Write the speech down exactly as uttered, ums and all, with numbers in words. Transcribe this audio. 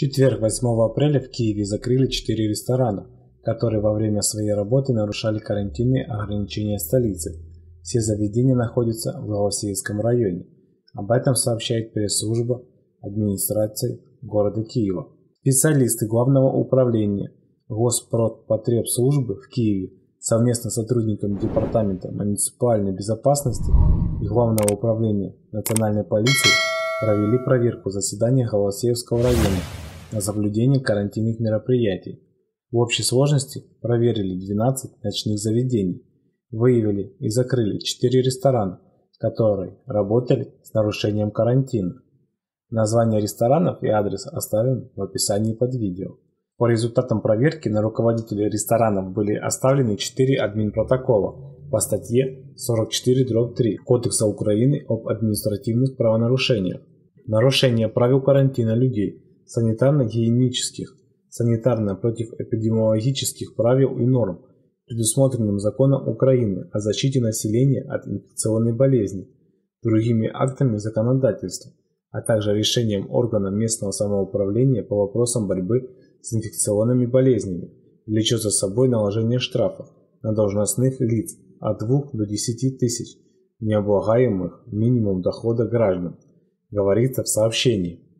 четверг, восьмого апреля, в Киеве закрыли четыре ресторана, которые во время своей работы нарушали карантинные ограничения столицы. Все заведения находятся в Голосеевском районе. Об этом сообщает пресс-служба администрации города Киева. Специалисты Главного управления Госпродпотребслужбы в Киеве совместно с сотрудниками Департамента муниципальной безопасности и Главного управления национальной полиции провели проверку заседания Голосеевского района на соблюдение карантинных мероприятий. В общей сложности проверили двенадцать ночных заведений, выявили и закрыли четыре ресторана, которые работали с нарушением карантина. Название ресторанов и адрес оставим в описании под видео. По результатам проверки на руководителей ресторанов были оставлены четыре админпротокола по статье сорок четыре дробь три Кодекса Украины об административных правонарушениях. Нарушение правил карантина людей, санитарно-гигиенических, санитарно-противоэпидемиологических правил и норм, предусмотренным законом Украины о защите населения от инфекционной болезни, другими актами законодательства, а также решением органа местного самоуправления по вопросам борьбы с инфекционными болезнями, влечет за собой наложение штрафа на должностных лиц от двух до десяти тысяч необлагаемых минимум дохода граждан, говорится в сообщении.